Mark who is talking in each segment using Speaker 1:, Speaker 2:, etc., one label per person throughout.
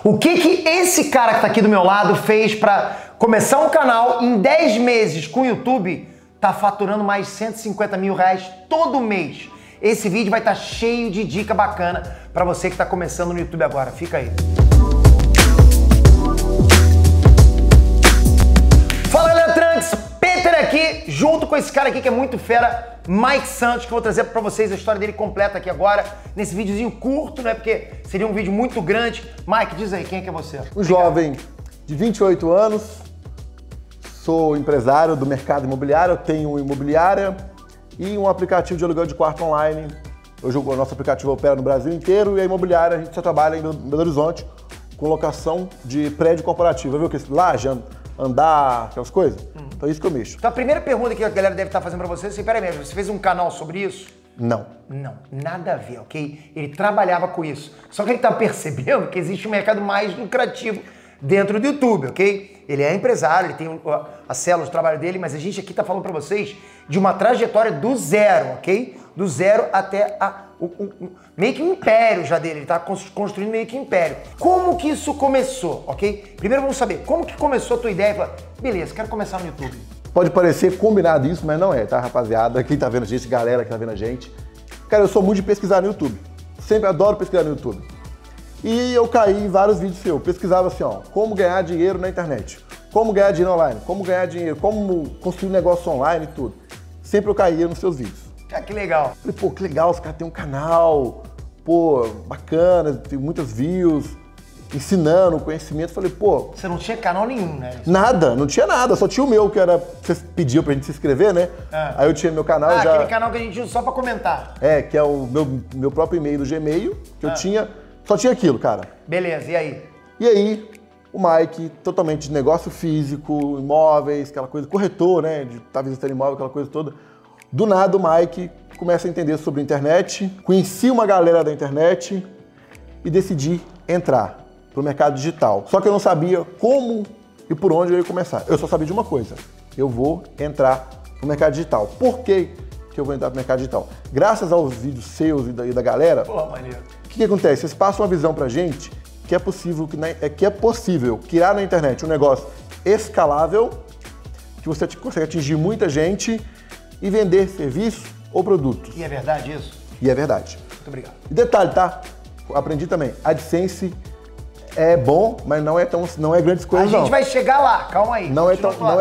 Speaker 1: O que esse cara que tá aqui do meu lado fez pra começar um canal em 10 meses com o YouTube, tá faturando mais de 150 mil reais todo mês. Esse vídeo vai estar cheio de dica bacana pra você que tá começando no YouTube agora. Fica aí. Fala, Eletranks! Peter aqui, junto com esse cara aqui que é muito fera, Mike Santos, que eu vou trazer pra vocês a história dele completa aqui agora, nesse videozinho curto, né? Porque seria um vídeo muito grande. Mike, diz aí, quem é que é você?
Speaker 2: Um jovem de 28 anos, sou empresário do mercado imobiliário, eu tenho uma imobiliária e um aplicativo de aluguel de quarto online. Hoje o nosso aplicativo opera no Brasil inteiro e a imobiliária a gente só trabalha em Belo Horizonte com locação de prédio corporativo. Viu que laje, andar, aquelas coisas? Então é isso que eu mexo.
Speaker 1: Então a primeira pergunta que a galera deve estar fazendo pra você é assim, peraí mesmo, você fez um canal sobre isso?
Speaker 2: Não.
Speaker 1: Não, nada a ver, ok? Ele trabalhava com isso. Só que ele tá percebendo que existe um mercado mais lucrativo dentro do YouTube, ok? Ele é empresário, ele tem a célula de trabalho dele, mas a gente aqui tá falando pra vocês de uma trajetória do zero, ok? Do zero até meio que um império já dele, ele tá construindo meio que um império. Como que isso começou, ok? Primeiro vamos saber, como que começou a tua ideia? Falar, beleza, quero começar no YouTube.
Speaker 2: Pode parecer combinado isso, mas não é, tá, rapaziada? Quem tá vendo a gente, galera que tá vendo a gente. Cara, eu sou muito de pesquisar no YouTube. Sempre adoro pesquisar no YouTube. E eu caí em vários vídeos seus. Pesquisava assim, ó, como ganhar dinheiro na internet, como ganhar dinheiro online, como ganhar dinheiro, como construir um negócio online e tudo. Sempre eu caía nos seus vídeos.
Speaker 1: Ah, que legal.
Speaker 2: Falei, pô, que legal, os caras têm um canal, pô, bacana, tem muitas views, ensinando conhecimento. Falei, pô...
Speaker 1: Você não tinha canal nenhum, né?
Speaker 2: Nada, não tinha nada, só tinha o meu, que era... Você pediu pra gente se inscrever, né? Aí eu tinha meu canal já...
Speaker 1: aquele canal que a gente usa só pra comentar.
Speaker 2: É, que é o meu próprio e-mail do Gmail, que eu tinha... Só tinha aquilo, cara.
Speaker 1: Beleza, e aí?
Speaker 2: E aí, o Mike, totalmente de negócio físico, imóveis, aquela coisa, corretor, né? De estar visitando imóvel, aquela coisa toda. Do nada, o Mike começa a entender sobre internet, conheci uma galera da internet e decidi entrar pro mercado digital. Só que eu não sabia como e por onde eu ia começar. Eu só sabia de uma coisa, eu vou entrar no mercado digital. Por que eu vou entrar pro mercado digital? Graças aos vídeos seus e da galera,
Speaker 1: Pô, maneiro.
Speaker 2: O que acontece? Vocês passam uma visão pra gente que é possível criar na internet um negócio escalável, que você consegue atingir muita gente e vender serviços ou produtos.
Speaker 1: E é verdade isso?
Speaker 2: E é verdade.
Speaker 1: Muito obrigado.
Speaker 2: E detalhe, tá? Aprendi também. AdSense é bom, mas não é grandes coisas, não.
Speaker 1: A gente vai chegar lá, calma aí.
Speaker 2: Não é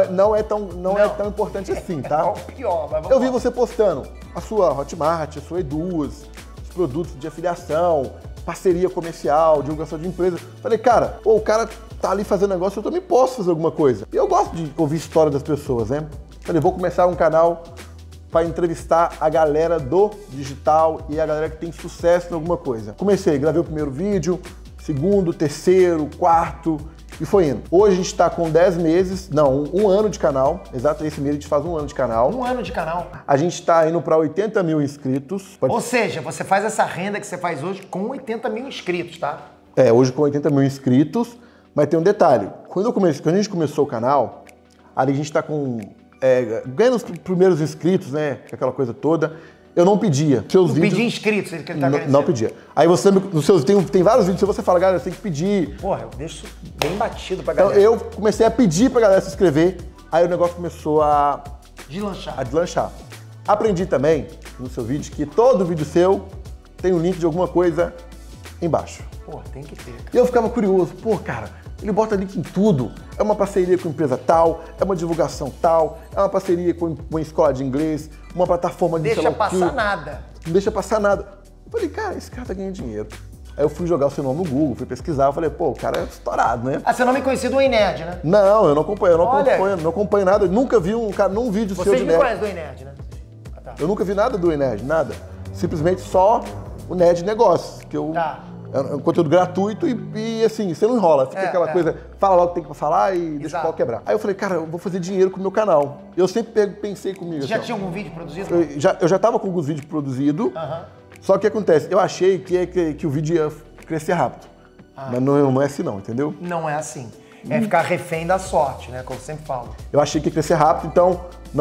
Speaker 2: tão importante assim, tá?
Speaker 1: É o pior, mas vamos
Speaker 2: Eu vi
Speaker 1: lá.
Speaker 2: você postando a sua Hotmart, a sua Eduz, os produtos de afiliação, parceria comercial, divulgação de empresa. Falei, cara, pô, o cara tá ali fazendo negócio, eu também posso fazer alguma coisa. E eu gosto de ouvir história das pessoas, né? Falei, vou começar um canal para entrevistar a galera do digital e a galera que tem sucesso em alguma coisa. Comecei, gravei o primeiro vídeo, segundo, terceiro, quarto e foi indo. Hoje a gente está com 10 meses, não, um ano de canal, exato, esse mês a gente faz um ano de canal.
Speaker 1: Um ano de canal.
Speaker 2: A gente está indo para 80 mil inscritos.
Speaker 1: Ou seja, você faz essa renda que você faz hoje com 80 mil inscritos, tá?
Speaker 2: É, hoje com 80 mil inscritos, mas tem um detalhe. Quando a gente começou o canal, ali a gente está com... ganhando os primeiros inscritos, né? Aquela coisa toda. Eu não pedia. Seus vídeos...
Speaker 1: Pedir inscritos, ele tá
Speaker 2: não pedia. Aí você, nos seus, tem vários vídeos que você fala, galera, você tem que pedir.
Speaker 1: Porra, eu deixo bem batido pra
Speaker 2: Então
Speaker 1: galera.
Speaker 2: eu comecei a pedir pra galera se inscrever, aí o negócio começou a deslanchar. Aprendi também, no seu vídeo, que todo vídeo seu tem um link de alguma coisa embaixo.
Speaker 1: Porra, tem que ter, cara.
Speaker 2: E eu ficava curioso, pô, cara, ele bota link em tudo. É uma parceria com empresa tal, é uma divulgação tal, é uma parceria com uma escola de inglês, uma plataforma de
Speaker 1: Deixa passar nada.
Speaker 2: Não deixa passar nada. Eu falei, cara, esse cara tá ganhando dinheiro. Aí eu fui jogar o seu nome no Google, fui pesquisar, eu falei, pô, o cara é estourado, né?
Speaker 1: Ah, seu nome é conhecido do Nerd, né?
Speaker 2: Não, eu não acompanho nada. Eu nunca vi um vídeo seu de
Speaker 1: Vocês me
Speaker 2: nerd.
Speaker 1: conhecem do Nerd, né? Ah, tá.
Speaker 2: Eu nunca vi nada do Nerd, nada. Simplesmente só o Nerd Negócios, que eu...
Speaker 1: Tá.
Speaker 2: É um conteúdo gratuito e assim, você não enrola. Fica aquela coisa, fala logo o que tem que falar e deixa o pau quebrar. Aí eu falei, cara, eu vou fazer dinheiro com o meu canal. Eu sempre pensei comigo.
Speaker 1: Você já
Speaker 2: assim,
Speaker 1: tinha algum vídeo produzido?
Speaker 2: Eu já tava com alguns vídeos produzidos, só que o que acontece? Eu achei que o vídeo ia crescer rápido. Mas não é assim não, entendeu?
Speaker 1: Não é assim. É ficar refém da sorte, né? Como eu sempre falo.
Speaker 2: Eu achei que ia crescer rápido, então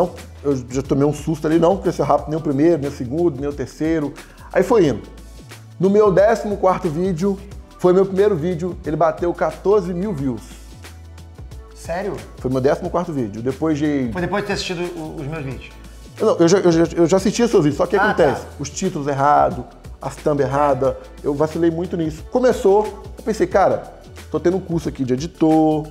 Speaker 2: eu já tomei um susto ali, não cresceu rápido nem o primeiro, nem o segundo, nem o terceiro. Aí foi indo. No meu 14º vídeo, Foi meu primeiro vídeo, ele bateu 14 mil views.
Speaker 1: Sério?
Speaker 2: Foi meu 14º vídeo. Depois de...
Speaker 1: Foi depois de ter assistido os meus vídeos?
Speaker 2: Não, eu já assisti seus vídeos, só que o que acontece?
Speaker 1: Tá.
Speaker 2: Os títulos errados, as thumb erradas, eu vacilei muito nisso. Começou, eu pensei, cara, tô tendo um curso aqui de editor,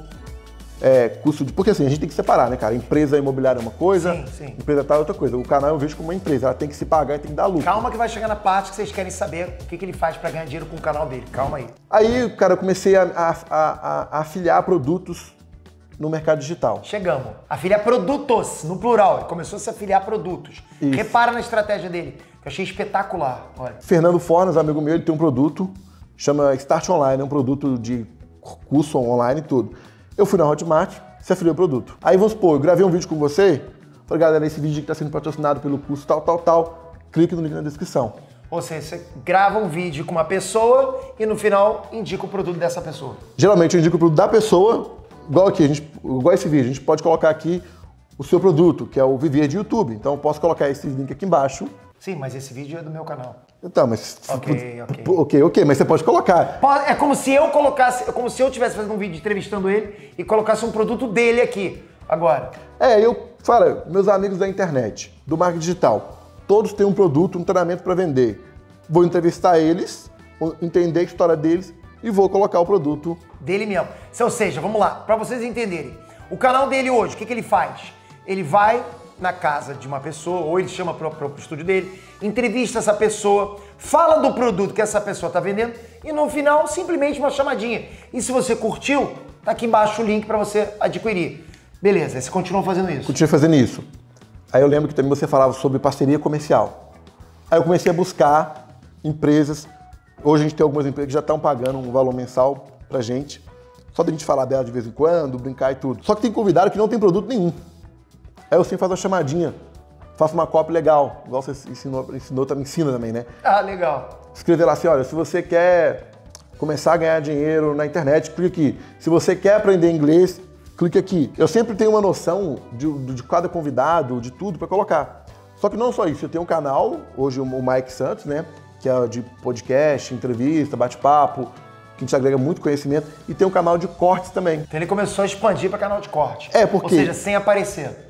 Speaker 2: curso de... Porque assim, a gente tem que separar, né, cara? Empresa imobiliária é uma coisa,
Speaker 1: sim.
Speaker 2: Empresa tal é outra coisa. O canal eu vejo como uma empresa, ela tem que se pagar e tem que dar lucro.
Speaker 1: Calma que vai chegar na parte que vocês querem saber o que ele faz pra ganhar dinheiro com o canal dele. Calma aí.
Speaker 2: Aí, cara, eu comecei a afiliar produtos no mercado digital.
Speaker 1: Chegamos. Afiliar produtos, no plural. Ele começou a se afiliar a produtos.
Speaker 2: Isso.
Speaker 1: Repara na estratégia dele, que eu achei espetacular. Olha.
Speaker 2: Fernando Fornas, amigo meu, ele tem um produto, chama Start Online, é um produto de curso online e tudo. Eu fui na Hotmart, se afiliei ao produto. Aí vamos supor, eu gravei um vídeo com você, falei, galera, esse vídeo aqui está sendo patrocinado pelo curso tal, clique no link na descrição.
Speaker 1: Ou seja, você grava um vídeo com uma pessoa e no final indica o produto dessa pessoa.
Speaker 2: Geralmente eu indico o produto da pessoa, igual aqui, igual esse vídeo, a gente pode colocar aqui o seu produto, que é o Viver de YouTube. Então eu posso colocar esse link aqui embaixo.
Speaker 1: Sim, mas esse vídeo é do meu canal.
Speaker 2: Então, mas...
Speaker 1: Ok,
Speaker 2: mas você pode colocar.
Speaker 1: É como se eu colocasse, como se eu estivesse fazendo um vídeo entrevistando ele e colocasse um produto dele aqui, agora.
Speaker 2: Eu falo, meus amigos da internet, do marketing digital, todos têm um produto, um treinamento para vender. Vou entrevistar eles, vou entender a história deles e vou colocar o produto
Speaker 1: dele mesmo. Ou seja, vamos lá, para vocês entenderem. O canal dele hoje, o que ele faz? Ele vai na casa de uma pessoa, ou ele chama para o estúdio dele, entrevista essa pessoa, fala do produto que essa pessoa está vendendo e no final, simplesmente uma chamadinha. E se você curtiu, tá aqui embaixo o link para você adquirir. Beleza, você continua fazendo isso?
Speaker 2: Continuei fazendo isso. Aí eu lembro que também você falava sobre parceria comercial. Aí eu comecei a buscar empresas. Hoje a gente tem algumas empresas que já estão pagando um valor mensal pra gente. Só da gente falar dela de vez em quando, brincar e tudo. Só que tem convidado que não tem produto nenhum. Aí eu sempre faço uma chamadinha, faço uma copy legal, igual você ensinou me ensina também, né?
Speaker 1: Ah, legal.
Speaker 2: Escrever lá assim, olha, se você quer começar a ganhar dinheiro na internet, clique aqui. Se você quer aprender inglês, clique aqui. Eu sempre tenho uma noção de cada convidado, de tudo para colocar. Só que não só isso, eu tenho um canal, hoje o Mike Santos, né? Que é de podcast, entrevista, bate-papo, que a gente agrega muito conhecimento, e tem um canal de cortes também.
Speaker 1: Então ele começou a expandir para canal de corte.
Speaker 2: Porque...
Speaker 1: Ou seja, sem aparecer.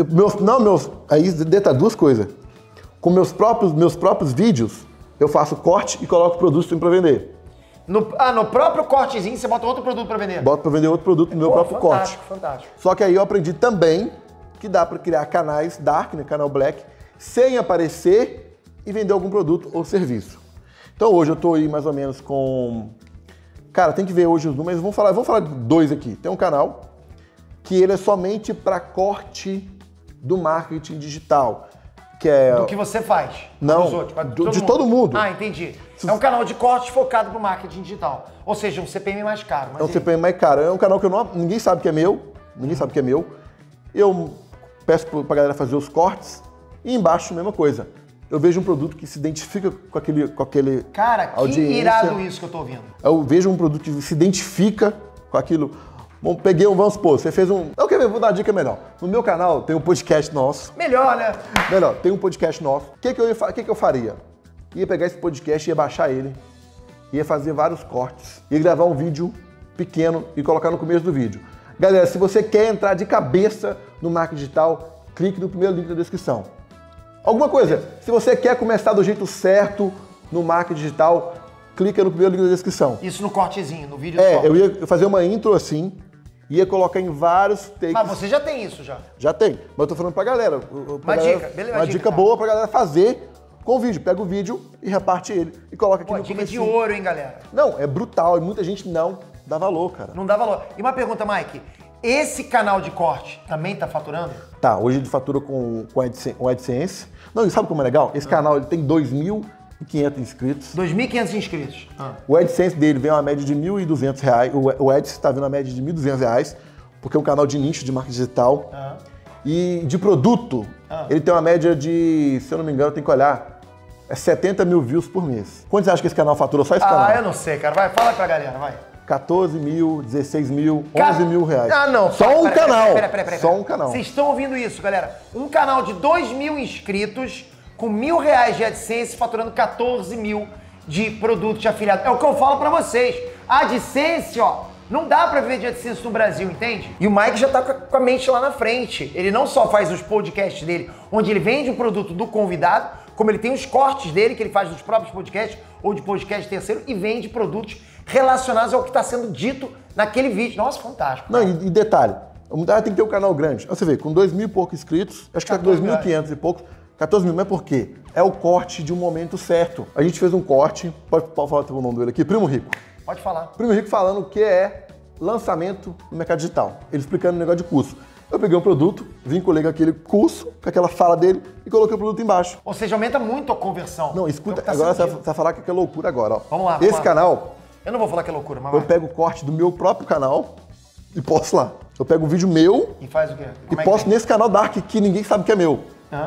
Speaker 2: Aí detalhe duas coisas. Com meus próprios vídeos, eu faço corte e coloco produtos para vender.
Speaker 1: No próprio cortezinho você bota outro produto para vender?
Speaker 2: Boto para vender outro produto no meu próprio corte.
Speaker 1: Fantástico.
Speaker 2: Só que aí eu aprendi também que dá para criar canais dark, né, canal black, sem aparecer e vender algum produto ou serviço. Então hoje eu tô aí mais ou menos com... Cara, tem que ver hoje os números, vamos falar de dois aqui. Tem um canal que ele é somente para corte do marketing digital. Que é...
Speaker 1: Do que você faz?
Speaker 2: Não,
Speaker 1: dos outros,
Speaker 2: de todo mundo.
Speaker 1: Ah, entendi. É um canal de corte focado pro marketing digital. Ou seja, um CPM mais caro. Mas
Speaker 2: é um CPM mais caro. É um canal que ninguém sabe que é meu. Eu peço pra galera fazer os cortes e embaixo a mesma coisa. Eu vejo um produto que se identifica com aquele
Speaker 1: Cara, que
Speaker 2: audiência.
Speaker 1: Irado isso que eu tô ouvindo.
Speaker 2: Eu vejo um produto que se identifica com aquilo. Vamos supor, você fez um... Vou dar uma dica melhor. No meu canal tem um podcast nosso.
Speaker 1: Melhor, né?
Speaker 2: Melhor, tem um podcast nosso. O que eu faria? Ia pegar esse podcast, ia baixar ele, ia fazer vários cortes, ia gravar um vídeo pequeno e colocar no começo do vídeo. Galera, se você quer entrar de cabeça no marketing digital, clique no primeiro link da descrição. Alguma coisa, se você quer começar do jeito certo no marketing digital, clica no primeiro link da descrição.
Speaker 1: Isso no cortezinho, no vídeo
Speaker 2: só. Eu ia fazer uma intro assim, ia colocar em vários takes.
Speaker 1: Mas você já tem isso já?
Speaker 2: Já tem, mas eu tô falando pra galera. Uma dica
Speaker 1: tá.
Speaker 2: boa pra galera fazer com o vídeo. Pega o vídeo e reparte ele e coloca aqui no
Speaker 1: dica
Speaker 2: comecinho.
Speaker 1: De ouro, hein, galera?
Speaker 2: Não, é brutal e muita gente não dá valor, cara.
Speaker 1: Não dá valor. E uma pergunta, Mike. Esse canal de corte também tá faturando?
Speaker 2: Tá, hoje ele fatura com AdSense. Não, e sabe como é legal? Esse canal ele tem 2.500 inscritos.
Speaker 1: 2.500 inscritos.
Speaker 2: O AdSense dele vem uma média de R$ 1.200. O AdSense está vendo uma média de R$ 1.200, porque é um canal de nicho de marketing digital. E de produto, ele tem uma média de, se eu não me engano, tem que olhar, 70 mil views por mês. Quanto você acha que esse canal fatura? Só esse canal?
Speaker 1: Eu não sei, cara. Vai, fala pra galera, vai.
Speaker 2: 14 mil, 16 mil, 11 mil reais.
Speaker 1: Não.
Speaker 2: Só um canal.
Speaker 1: Pera.
Speaker 2: Só um canal.
Speaker 1: Vocês estão ouvindo isso, galera? Um canal de 2.000 inscritos, com R$ 1.000 de AdSense, faturando 14 mil de produto de afiliado. É o que eu falo pra vocês. A AdSense, ó, não dá pra viver de AdSense no Brasil, entende? E o Mike já tá com a mente lá na frente. Ele não só faz os podcasts dele, onde ele vende o produto do convidado, como ele tem os cortes dele, que ele faz dos próprios podcasts ou de podcast terceiro, e vende produtos relacionados ao que está sendo dito naquele vídeo. Nossa, fantástico.
Speaker 2: Não, e detalhe, tem que ter um canal grande. Você vê, com 2.000 e pouco inscritos, acho que tá 2.500 e poucos, 14 mil, mas por quê? É o corte de um momento certo. A gente fez um corte, pode falar o nome dele aqui, Primo Rico.
Speaker 1: Pode falar.
Speaker 2: Primo Rico falando o que é lançamento no mercado digital. Ele explicando o negócio de curso. Eu peguei um produto, vinculei com aquele curso, com aquela fala dele e coloquei o produto embaixo.
Speaker 1: Ou seja, aumenta muito a conversão.
Speaker 2: Não, escuta, agora você vai falar que é loucura agora, ó.
Speaker 1: Vamos lá,
Speaker 2: Esse canal...
Speaker 1: Eu não vou falar que é loucura, mas
Speaker 2: eu pego o corte do meu próprio canal e posto lá. Eu pego um vídeo meu...
Speaker 1: E faz o quê?
Speaker 2: E posto nesse canal Dark que ninguém sabe que é meu.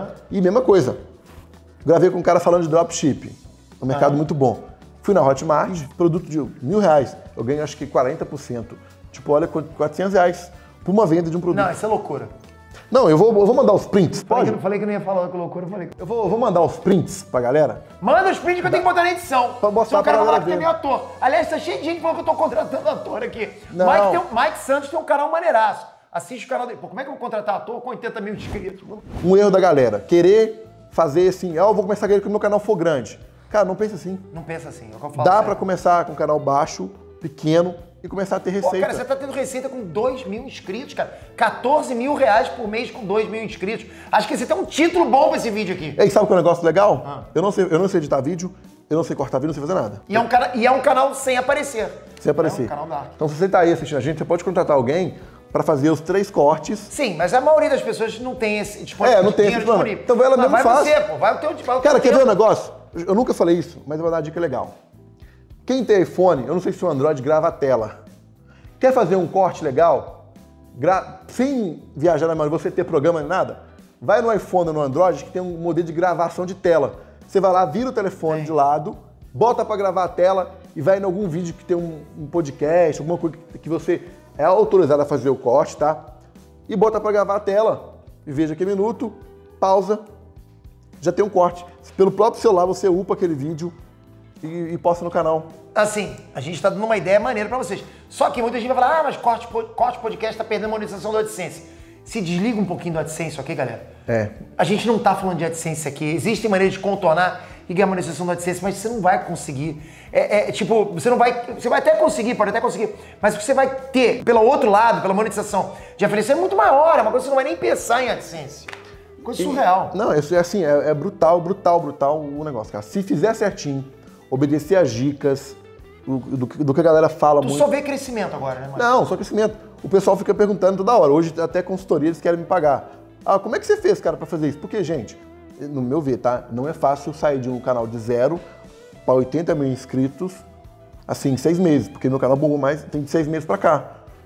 Speaker 2: E mesma coisa. Gravei com um cara falando de dropship. Um mercado muito bom. Fui na Hotmart, produto de R$1.000. Eu ganho acho que 40%. Tipo, olha, R$400 por uma venda de um produto.
Speaker 1: Não, isso é loucura.
Speaker 2: Não, eu vou mandar os prints. Pode?
Speaker 1: Falei que não ia falar com loucura, eu falei.
Speaker 2: Eu vou mandar os prints pra galera.
Speaker 1: Manda os prints que eu tenho que botar na edição.
Speaker 2: Pra mostrar
Speaker 1: o cara
Speaker 2: pra
Speaker 1: falar
Speaker 2: galera
Speaker 1: que tem
Speaker 2: ver.
Speaker 1: meu ator. Aliás, tá cheio de gente falando que eu tô contratando ator aqui.
Speaker 2: Não.
Speaker 1: Mike Santos tem um canal maneiraço. Assiste o canal dele. Pô, como é que eu vou contratar ator com 80 mil inscritos?
Speaker 2: Um erro da galera. Querer fazer assim, eu vou começar a querer que o meu canal for grande. Cara, não pensa assim.
Speaker 1: Não pensa assim, é o que eu falo.
Speaker 2: Dá
Speaker 1: sério.
Speaker 2: pra começar com um canal baixo, pequeno, e começar a ter receita.
Speaker 1: Pô, cara, você tá tendo receita com 2.000 inscritos, cara. R$14 mil por mês com 2.000 inscritos. Acho que você tem um título bom pra esse vídeo aqui.
Speaker 2: E aí, sabe qual é o negócio legal? Eu não sei editar vídeo, eu não sei cortar vídeo, não sei fazer nada.
Speaker 1: E é um canal sem aparecer.
Speaker 2: Sem aparecer.
Speaker 1: É um canal dark.
Speaker 2: Então, se você tá aí assistindo a gente, você pode contratar alguém pra fazer os 3 cortes.
Speaker 1: Sim, mas a maioria das pessoas não tem esse
Speaker 2: não tem esse plano. Então ela mesmo
Speaker 1: vai
Speaker 2: faz.
Speaker 1: Você, pô, vai o teu
Speaker 2: Cara, quer ver um negócio? Eu nunca falei isso, mas eu vou dar uma dica legal. Quem tem iPhone, eu não sei se o Android grava a tela. Quer fazer um corte legal? Sem viajar na maioria, você ter programa nem nada? Vai no iPhone ou no Android que tem um modelo de gravação de tela. Você vai lá, vira o telefone de lado, bota pra gravar a tela e vai em algum vídeo que tem um podcast, alguma coisa que você é autorizado a fazer o corte, tá? E bota pra gravar a tela. E veja que minuto, pausa, já tem um corte. Pelo próprio celular você upa aquele vídeo e posta no canal.
Speaker 1: Assim, a gente tá dando uma ideia maneira pra vocês. Só que muita gente vai falar, mas corte podcast tá perdendo a monetização do AdSense. Se desliga um pouquinho do AdSense, ok, galera? A gente não tá falando de AdSense aqui. Existem maneiras de contornar e ganhar monetização do AdSense, mas você não vai conseguir. Tipo, você vai até conseguir, pode até conseguir, mas o que você vai ter pelo outro lado, pela monetização de afiliação é muito maior, é uma coisa que você não vai nem pensar em AdSense. Coisa surreal.
Speaker 2: Não, isso é assim, é brutal o negócio, cara. Se fizer certinho, obedecer às dicas, do que a galera fala muito.
Speaker 1: Tu só vê crescimento agora, né, Marcos?
Speaker 2: Não, só crescimento. O pessoal fica perguntando toda hora. Hoje até consultoria eles querem me pagar. Como é que você fez, cara, pra fazer isso? Porque, gente, no meu ver, tá? Não é fácil sair de um canal de 0 para 80 mil inscritos, assim, em 6 meses. Porque meu canal bombou mais, tem de 6 meses pra cá.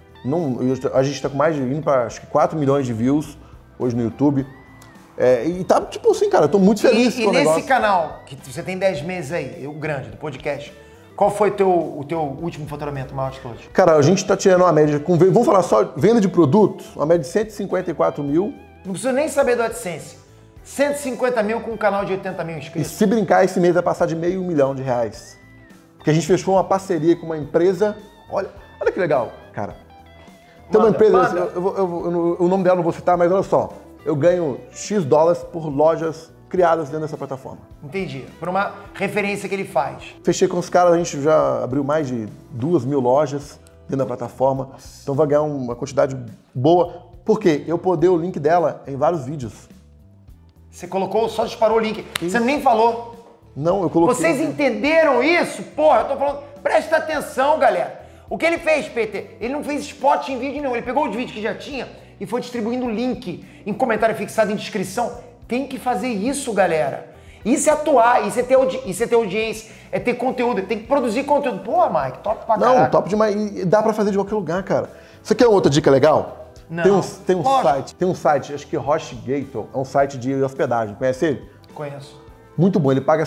Speaker 2: A gente tá com mais de, indo pra, acho que 4 milhões de views hoje no YouTube. E tá, tipo assim, cara, eu tô muito feliz com o negócio.
Speaker 1: E nesse canal, que você tem 10 meses aí, o grande, do podcast, qual foi o teu último faturamento maior de todos?
Speaker 2: Cara, a gente tá tirando uma média, vamos falar só venda de produtos, uma média de 154 mil.
Speaker 1: Não precisa nem saber do AdSense. 150 mil com um canal de 80 mil
Speaker 2: E
Speaker 1: inscritos.
Speaker 2: se brincar, esse mês vai passar de R$500 mil. Porque a gente fechou uma parceria com uma empresa. Olha que legal, cara. Tem uma empresa, o nome dela eu não vou citar, mas olha só. Eu ganho X dólares por lojas criadas dentro dessa plataforma.
Speaker 1: Entendi. Por uma referência que ele faz.
Speaker 2: Fechei com os caras, a gente já abriu mais de 2.000 lojas dentro da plataforma. Então vai ganhar uma quantidade boa. Por quê? Eu podei o link dela em vários vídeos.
Speaker 1: Você colocou, só disparou o link. Você nem falou.
Speaker 2: Não, eu coloquei.
Speaker 1: Vocês entenderam isso? Porra, eu tô falando. Presta atenção, galera. O que ele fez, PT? Ele não fez spot em vídeo, não. Ele pegou os vídeos que já tinha e foi distribuindo o link em comentário fixado, em descrição. Tem que fazer isso, galera. Isso é atuar, isso é ter audiência, é ter conteúdo, tem que produzir conteúdo. Pô, Mike, top pra caralho.
Speaker 2: Não, top demais. E dá pra fazer de qualquer lugar, cara. Isso aqui é outra dica legal?
Speaker 1: Não.
Speaker 2: Tem um site, acho que HostGator, é um site de hospedagem. Conhece ele?
Speaker 1: Conheço.
Speaker 2: Muito bom, ele paga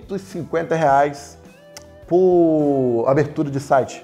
Speaker 2: R$150 por abertura de site.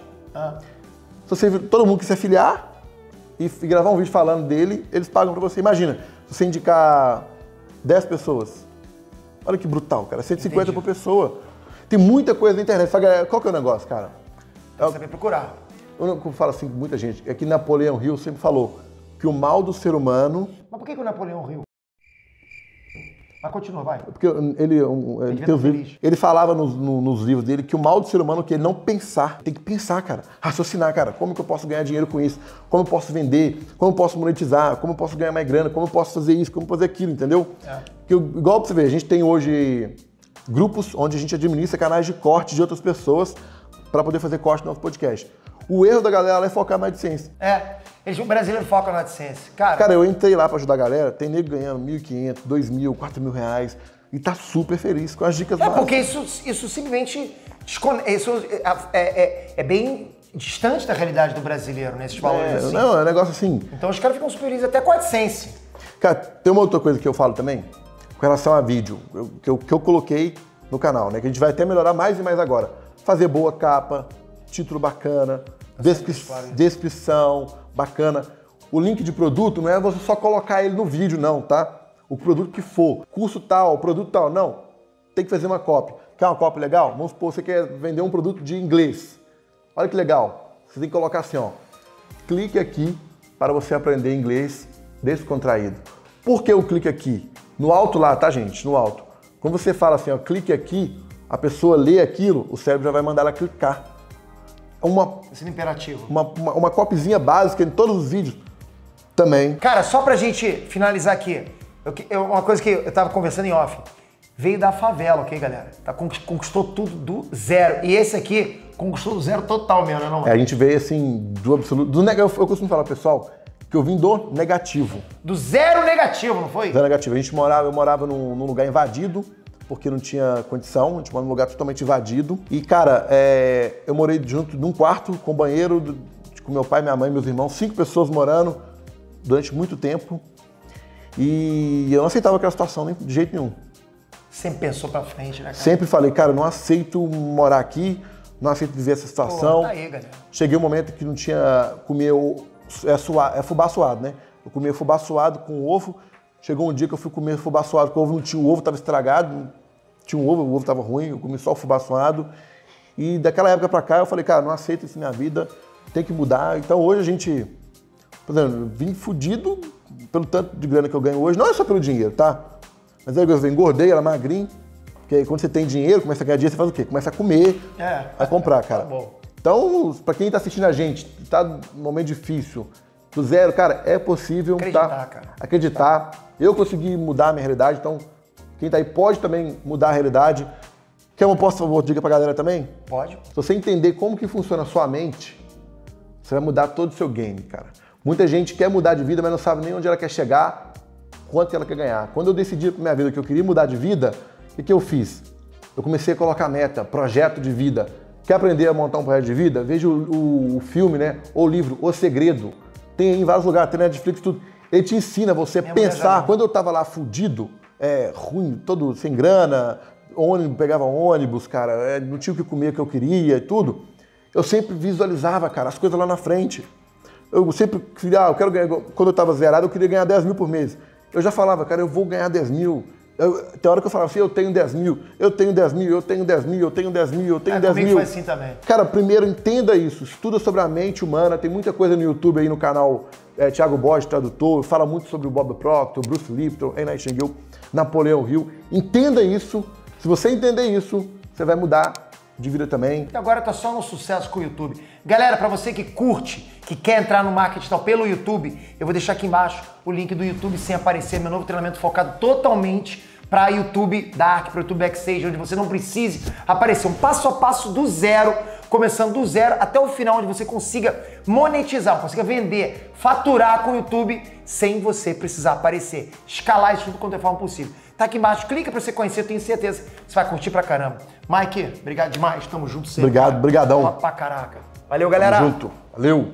Speaker 2: Se todo mundo que se afiliar e gravar um vídeo falando dele, eles pagam pra você. Imagina, se você indicar 10 pessoas. Olha que brutal, cara. 150 por pessoa. Tem muita coisa na internet. Sabe qual que é o negócio, cara?
Speaker 1: Tem que saber procurar.
Speaker 2: Eu falo assim com muita gente, é que Napoleão Hill sempre falou que o mal do ser humano...
Speaker 1: Mas por que o Napoleão riu? Mas continua, vai.
Speaker 2: Porque ele falava nos livros dele que o mal do ser humano é que ele não pensar. Tem que pensar, cara. Raciocinar, cara. Como que eu posso ganhar dinheiro com isso? Como eu posso vender? Como eu posso monetizar? Como eu posso ganhar mais grana? Como eu posso fazer isso? Como fazer aquilo, entendeu? Porque, igual pra você ver, a gente tem hoje grupos onde a gente administra canais de corte de outras pessoas para poder fazer corte no nosso podcast. O erro da galera é focar na AdSense.
Speaker 1: O brasileiro foca na AdSense.
Speaker 2: Cara, eu entrei lá pra ajudar a galera, tem nego ganhando R$1.500, R$2.000, R$4.000 e tá super feliz com as dicas básicas.
Speaker 1: Porque isso simplesmente é bem distante da realidade do brasileiro, né? Esses valores assim.
Speaker 2: Não, é um negócio assim.
Speaker 1: Então os caras ficam super felizes até com a AdSense.
Speaker 2: Cara, tem uma outra coisa que eu falo também, com relação a vídeo, que eu coloquei no canal, né? Que a gente vai até melhorar mais e mais agora. Fazer boa capa, título bacana, descrição bacana. O link de produto não é você só colocar ele no vídeo, não, tá? O produto que for, curso tal, produto tal, não. Tem que fazer uma copy. Quer uma copy legal? Vamos supor que você quer vender um produto de inglês. Olha que legal. Você tem que colocar assim, ó. Clique aqui para você aprender inglês descontraído. Por que o clique aqui? No alto lá, tá, gente? No alto. Quando você fala assim, ó, clique aqui, a pessoa lê aquilo, o cérebro já vai mandar ela clicar.
Speaker 1: Esse é imperativo.
Speaker 2: Uma copyzinha básica em todos os vídeos também.
Speaker 1: Cara, só pra gente finalizar aqui, uma coisa que eu tava conversando em off. Veio da favela, ok, galera? Conquistou tudo do zero. E esse aqui conquistou do zero total mesmo, né? Não?
Speaker 2: A gente veio assim, do absoluto. Eu costumo falar, pessoal, que eu vim do negativo.
Speaker 1: Do zero negativo, não foi?
Speaker 2: Zero negativo. Eu morava num lugar invadido, porque não tinha condição, a gente morava num lugar totalmente invadido. E, cara, eu morei junto num quarto com banheiro, com meu pai, minha mãe, meus irmãos, 5 pessoas morando durante muito tempo. E eu não aceitava aquela situação nem de jeito nenhum.
Speaker 1: Sempre pensou pra frente, né, cara?
Speaker 2: Sempre falei, cara, eu não aceito morar aqui, não aceito viver essa situação.
Speaker 1: Pô, tá aí, galera.
Speaker 2: Cheguei um momento que não tinha comer fubá suado, né? Eu comia fubá suado com ovo. Chegou um dia que eu fui comer fubá suado com ovo, não tinha o ovo, estava estragado. Tinha um ovo, o ovo estava ruim, eu comi só o fubá suado. E daquela época pra cá eu falei, cara, não aceito isso na minha vida, tem que mudar. Então hoje a gente, por exemplo, vim fudido pelo tanto de grana que eu ganho hoje, não é só pelo dinheiro, tá? Mas aí eu engordei, era magrinho, porque aí quando você tem dinheiro, começa a ganhar dinheiro, você faz o quê? Começa a comer, a comprar, cara.
Speaker 1: Tá bom.
Speaker 2: Então, pra quem tá assistindo a gente, tá num momento difícil, do zero, cara, é possível.
Speaker 1: Acreditar, cara.
Speaker 2: Acreditar. Eu consegui mudar a minha realidade, então quem tá aí pode também mudar a realidade. Quer uma dica pra galera também?
Speaker 1: Pode.
Speaker 2: Se você entender como que funciona a sua mente, você vai mudar todo o seu game, cara. Muita gente quer mudar de vida, mas não sabe nem onde ela quer chegar, quanto ela quer ganhar. Quando eu decidi pra minha vida que eu queria mudar de vida, o que eu fiz? Eu comecei a colocar meta, projeto de vida. Quer aprender a montar um projeto de vida? Veja o filme, né? Ou o livro, O Segredo. Tem em vários lugares, tem na Netflix, tudo. Ele te ensina você a pensar. Quando eu tava lá fudido, ruim, todo sem grana, pegava ônibus, cara, não tinha o que comer que eu queria e tudo. Eu sempre visualizava, cara, as coisas lá na frente. Eu sempre queria, eu quero ganhar, quando eu tava zerado, eu queria ganhar 10 mil por mês. Eu já falava, cara, eu vou ganhar 10 mil. Tem hora que eu falava assim, eu tenho 10 mil, eu tenho 10 mil, eu tenho 10 mil, eu tenho 10 mil, eu tenho 10 mil.
Speaker 1: Foi assim também.
Speaker 2: Cara, primeiro entenda isso, estuda sobre a mente humana, tem muita coisa no YouTube aí no canal Thiago Borges, tradutor, fala muito sobre o Bob Proctor, Bruce Lipton, A. Nightingale, Napoleão Hill. Entenda isso, se você entender isso, você vai mudar de vida também.
Speaker 1: E agora tá só no sucesso com o YouTube. Galera, para você que curte, que quer entrar no marketing digital pelo YouTube, eu vou deixar aqui embaixo o link do YouTube sem aparecer, meu novo treinamento focado totalmente para YouTube Dark, para YouTube Backstage, onde você não precise aparecer. Um passo a passo do zero, começando do zero até o final, onde você consiga monetizar, consiga vender, faturar com o YouTube sem você precisar aparecer. Escalar isso tudo quanto é forma possível. Tá aqui embaixo, clica para você conhecer, eu tenho certeza que você vai curtir pra caramba. Mike, obrigado demais, tamo junto sempre.
Speaker 2: Obrigado, brigadão.
Speaker 1: Pra caraca. Valeu, galera.
Speaker 2: Tamo junto, valeu.